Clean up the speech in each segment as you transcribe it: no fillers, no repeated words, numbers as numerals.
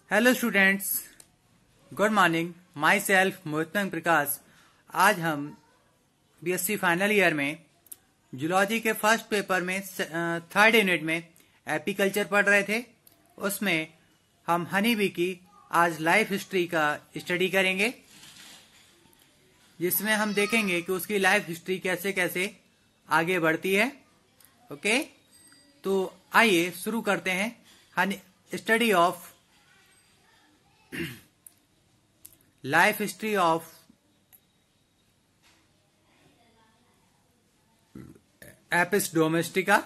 Hello students, good morning. Myself मोहितंग प्रकाश। आज हम बीएससी फाइनल ईयर में जूलॉजी के फर्स्ट पेपर में थर्ड यूनिट में एपीकल्चर पढ़ रहे थे। उसमें हम हनी बी की आज लाइफ हिस्ट्री का स्टडी करेंगे, जिसमें हम देखेंगे कि उसकी लाइफ हिस्ट्री कैसे कैसे आगे बढ़ती है। ओके, तो आइए शुरू करते हैं honey study of life history of apis domestica.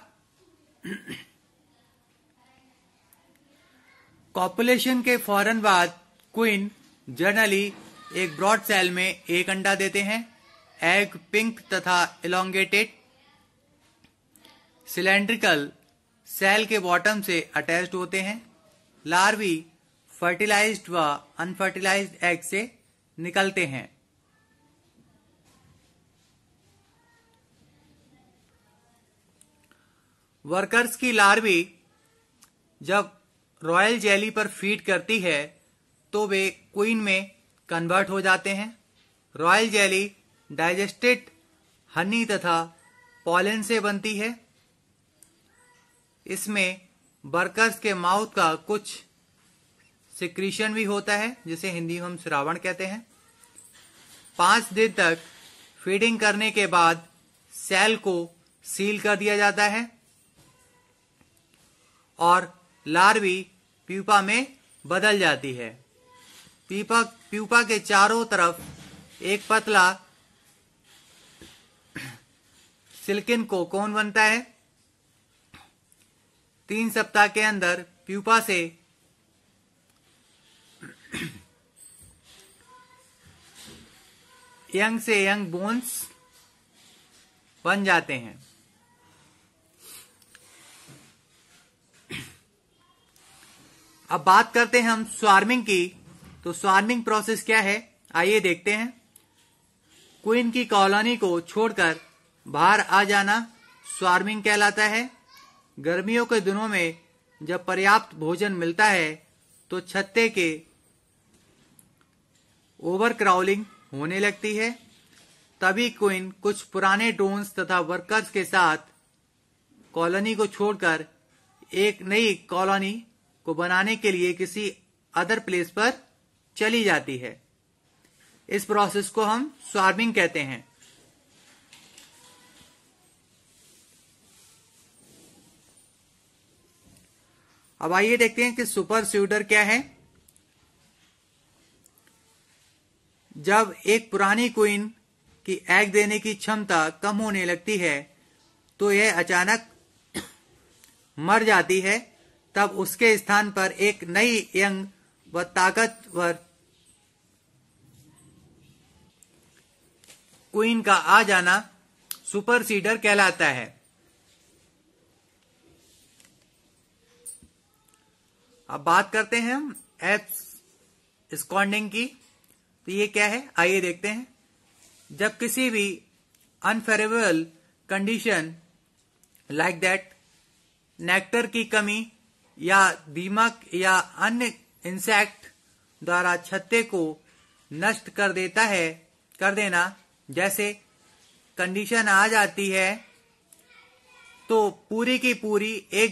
Copulation के फौरन बाद क्वीन जनरली एक ब्रॉड सेल में एक अंडा देते हैं। एग पिंक तथा इलोंगेटेड सिलेंड्रिकल सेल के बॉटम से अटैच्ड होते हैं। लार्वी फर्टिलाइज्ड व अनफर्टिलाइज्ड एग से निकलते हैं। वर्कर्स की लार्वी जब रॉयल जेली पर फीड करती है तो वे क्वीन में कन्वर्ट हो जाते हैं। रॉयल जेली डाइजेस्टेड हनी तथा पॉलन से बनती है। इसमें वर्कर्स के माउथ का कुछ सिक्रीशन भी होता है, जिसे हिंदी में हम श्रावण कहते हैं। 5 दिन तक फीडिंग करने के बाद सेल को सील कर दिया जाता है और लार्वी प्यूपा में बदल जाती है। प्यूपा के चारों तरफ एक पतला सिल्किन कोकोन बनता है। 3 सप्ताह के अंदर प्यूपा से यंग से यंग बोन्स बन जाते हैं। अब बात करते हैं हम स्वार्मिंग की। तो स्वार्मिंग प्रोसेस क्या है, आइए देखते हैं। क्वीन की कॉलोनी को छोड़कर बाहर आ जाना स्वार्मिंग कहलाता है। गर्मियों के दिनों में जब पर्याप्त भोजन मिलता है तो छत्ते के ओवर क्राउलिंग होने लगती है। तभी क्वीन कुछ पुराने ड्रोन्स तथा वर्कर्स के साथ कॉलोनी को छोड़कर एक नई कॉलोनी को बनाने के लिए किसी अदर प्लेस पर चली जाती है। इस प्रोसेस को हम स्वार्मिंग कहते हैं। अब आइए देखते हैं कि सुपर सीडर क्या है। जब एक पुरानी क्वीन की एग देने की क्षमता कम होने लगती है तो यह अचानक मर जाती है। तब उसके स्थान पर एक नई यंग व ताकतवर क्वीन का आ जाना सुपर सीडर कहलाता है। अब बात करते हैं हम एब्सकॉन्डिंग की। तो ये क्या है, आइए देखते हैं। जब किसी भी unfavourable condition like that nectar की कमी या दीमक या अन्य इंसेक्ट द्वारा छत्ते को नष्ट कर देना जैसे कंडीशन आ जाती है, तो पूरी की पूरी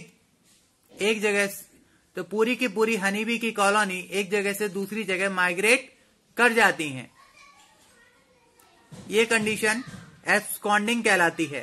हनी बी की कॉलोनी एक जगह से दूसरी जगह माइग्रेट कर जाती हैं। ये कंडीशन एब्सकॉन्डिंग कहलाती है।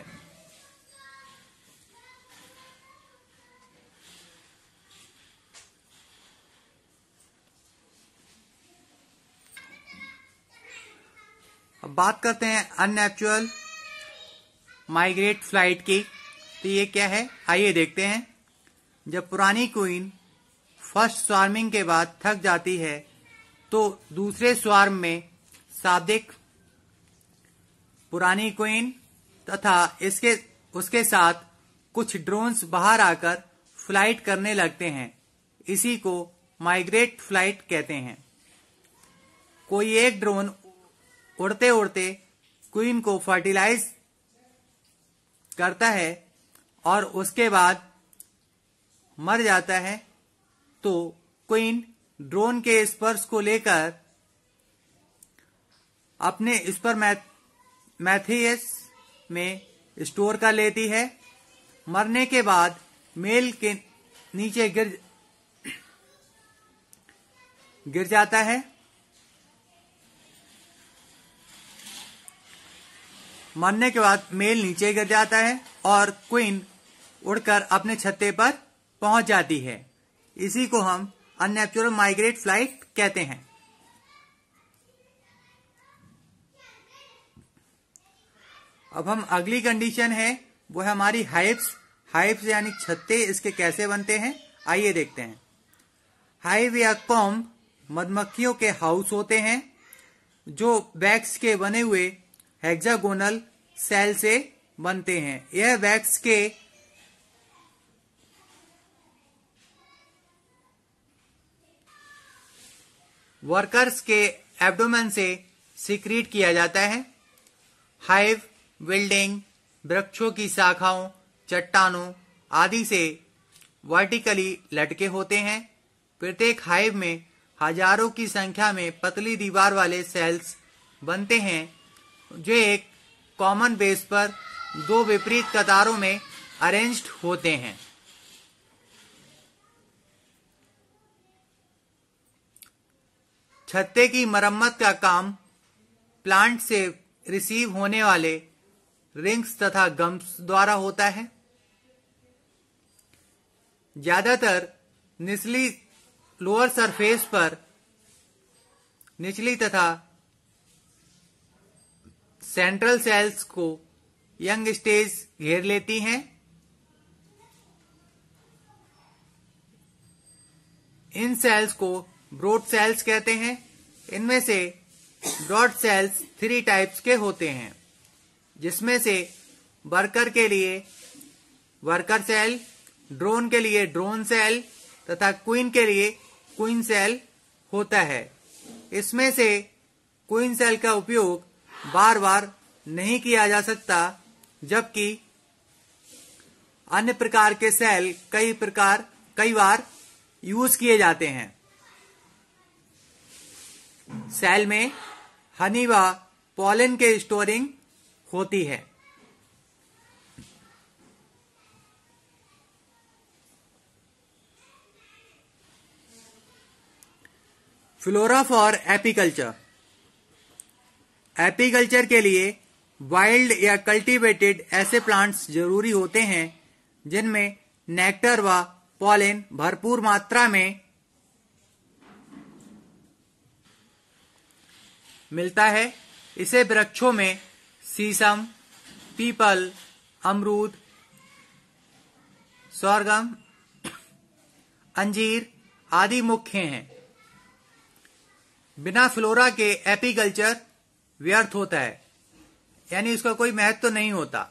अब बात करते हैं अननेचुरल माइग्रेट फ्लाइट की। तो ये क्या है, आइए देखते हैं। जब पुरानी क्वीन फर्स्ट स्वार्मिंग के बाद थक जाती है तो दूसरे स्वार्म में शाब्दिक पुरानी क्वीन तथा उसके साथ कुछ ड्रोन्स बाहर आकर फ्लाइट करने लगते हैं। इसी को माइग्रेट फ्लाइट कहते हैं। कोई एक ड्रोन उड़ते उड़ते क्वीन को फर्टिलाइज करता है और उसके बाद मर जाता है, तो क्वीन ड्रोन के स्पर्श को लेकर अपने स्पर्मेथियस में स्टोर कर लेती है। मरने के बाद मेल के नीचे गिर जाता है। मरने के बाद मेल नीचे गिर जाता है और क्वीन उड़कर अपने छत्ते पर पहुंच जाती है। इसी को हम अननेचुरल माइग्रेट फ्लाइट कहते हैं। अब हम अगली कंडीशन है वो है हमारी हाइव्स यानी छत्ते। इसके कैसे बनते हैं आइए देखते हैं। हाइव या कॉम्ब मधुमक्खियों के हाउस होते हैं जो वैक्स के बने हुए हेक्सागोनल सेल से बनते हैं। यह वैक्स के वर्कर्स के एब्डोमेन से सीक्रेट किया जाता है। हाइव बिल्डिंग वृक्षों की शाखाओं, चट्टानों आदि से वर्टिकली लटके होते हैं। प्रत्येक हाइव में हजारों की संख्या में पतली दीवार वाले सेल्स बनते हैं जो एक कॉमन बेस पर दो विपरीत कतारों में अरेंज्ड होते हैं। छत्ते की मरम्मत का काम प्लांट से रिसीव होने वाले रिंग्स तथा गम्स द्वारा होता है। ज्यादातर निचली लोअर सरफेस पर निचली तथा सेंट्रल सेल्स को यंग स्टेज घेर लेती हैं। इन सेल्स को ब्रॉड सेल्स कहते हैं। इनमें से ब्रॉड सेल्स 3 टाइप्स के होते हैं, जिसमें से वर्कर के लिए वर्कर सेल, ड्रोन के लिए ड्रोन सेल तथा क्वीन के लिए क्वीन सेल होता है। इसमें से क्वीन सेल का उपयोग बार बार नहीं किया जा सकता, जबकि अन्य प्रकार के सेल कई बार यूज किए जाते हैं। सेल में हनी व पॉलन के स्टोरिंग होती है। Flora for apiculture. एपीकल्चर के लिए वाइल्ड या कल्टीवेटेड ऐसे प्लांट्स जरूरी होते हैं जिनमें नेक्टर व पॉलन भरपूर मात्रा में मिलता है। इसे वृक्षों में शीशम, पीपल, अमरूद, sorghum, अंजीर आदि मुख्य हैं। बिना फ्लोरा के एपीकल्चर व्यर्थ होता है, यानी उसका कोई महत्व तो नहीं होता।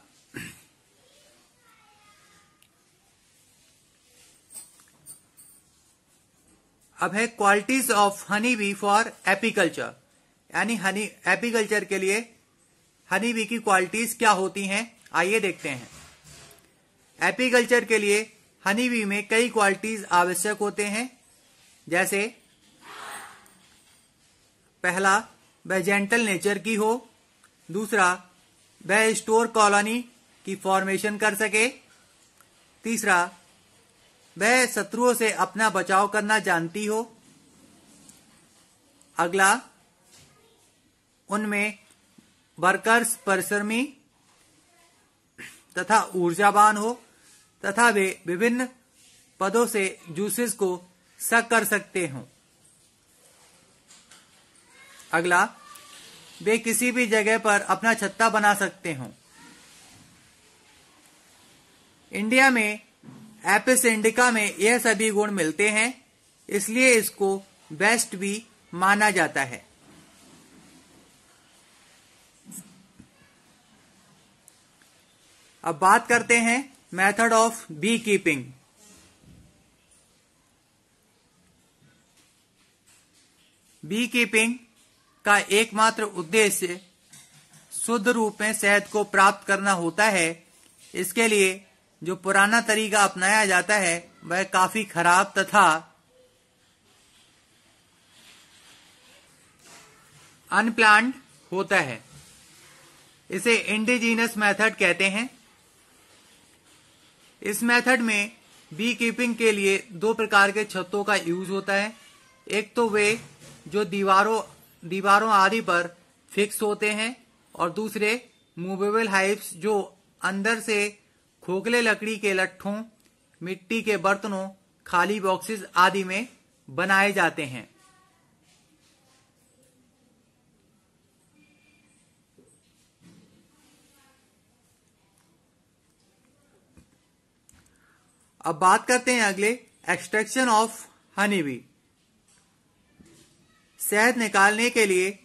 अब है qualities of honey bee for apiculture, यानी हनी एपीकल्चर के लिए हनी बी की क्वालिटीज क्या होती हैं आइए देखते हैं। एपीकल्चर के लिए हनी बी में कई क्वालिटीज आवश्यक होते हैं, जैसे पहला वह जेंटल नेचर की हो, दूसरा वह स्टोर कॉलोनी की फॉर्मेशन कर सके, तीसरा वह शत्रुओं से अपना बचाव करना जानती हो, अगला उनमें वर्कर्स परिश्रमी तथा ऊर्जावान हो तथा वे विभिन्न पदों से जूसेस को सक कर सकते हों, अगला वे किसी भी जगह पर अपना छत्ता बना सकते हों। इंडिया में एपिस इंडिका में यह सभी गुण मिलते हैं, इसलिए इसको बेस्ट भी माना जाता है। अब बात करते हैं method of bee keeping. Bee keeping का एकमात्र उद्देश्य शुद्ध रूप में शहद को प्राप्त करना होता है। इसके लिए जो पुराना तरीका अपनाया जाता है वह काफी खराब तथा अनप्लान्ड होता है। इसे इंडिजीनस मेथड कहते हैं। इस मेथड में बी कीपिंग के लिए दो प्रकार के छत्तों का यूज होता है। एक तो वे जो दीवारों आदि पर फिक्स होते हैं और दूसरे मूवेबल हाइव्स जो अंदर से खोखले लकड़ी के लट्ठों, मिट्टी के बर्तनों, खाली बॉक्सेस आदि में बनाए जाते हैं। अब बात करते हैं अगले एक्सट्रैक्शन ऑफ हनी बी। शहद निकालने के लिए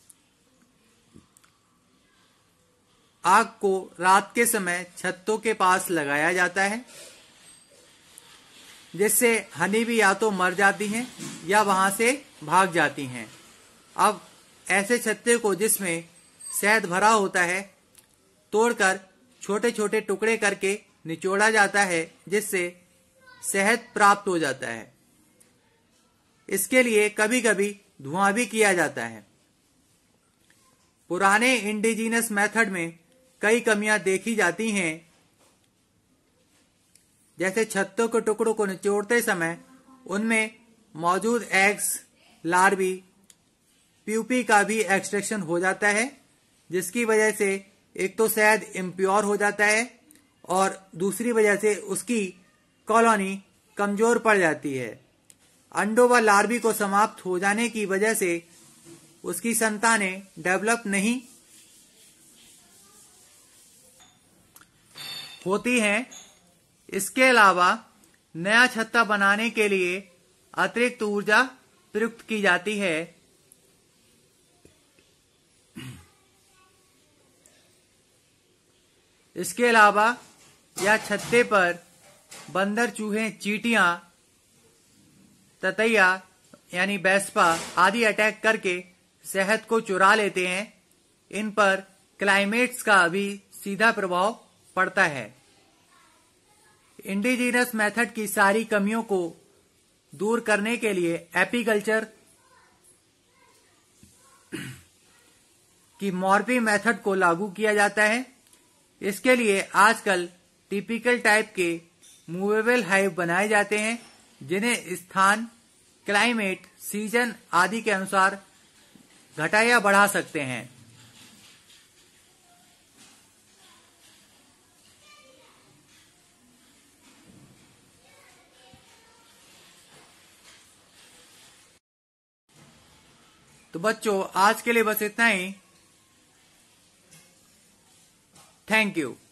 आग को रात के समय छत्तों के पास लगाया जाता है, जिससे हनी बी या तो मर जाती हैं या वहां से भाग जाती हैं। अब ऐसे छत्ते को जिसमें शहद भरा होता है तोड़कर छोटे छोटे टुकड़े करके निचोड़ा जाता है, जिससे शहद प्राप्त हो जाता है। इसके लिए कभी कभी धुआं भी किया जाता है। पुराने इंडिजीनस मेथड में कई कमियां देखी जाती हैं, जैसे छत्तों के टुकड़ों को निचोड़ते समय उनमें मौजूद एग्स, लार्वी, प्यूपी का भी एक्सट्रैक्शन हो जाता है, जिसकी वजह से एक तो शहद इम्प्योर हो जाता है और दूसरी वजह से उसकी कॉलोनी कमजोर पड़ जाती है। अंडों व लार्वी को समाप्त हो जाने की वजह से उसकी संतानें डेवलप नहीं होती हैं। इसके अलावा नया छत्ता बनाने के लिए अतिरिक्त ऊर्जा प्रयुक्त की जाती है। इसके अलावा या छत्ते पर बंदर, चूहे, चींटियां, ततैया यानी वेस्पा आदि अटैक करके शहद को चुरा लेते हैं। इन पर क्लाइमेट्स का भी सीधा प्रभाव पड़ता है। इंडिजीनस मेथड की सारी कमियों को दूर करने के लिए एपीकल्चर की मॉर्फी मेथड को लागू किया जाता है। इसके लिए आजकल टिपिकल टाइप के मूवेबल हाइव बनाए जाते हैं, जिन्हें स्थान, क्लाइमेट, सीजन आदि के अनुसार घटा या बढ़ा सकते हैं। तो बच्चों, आज के लिए बस इतना ही। Thank you.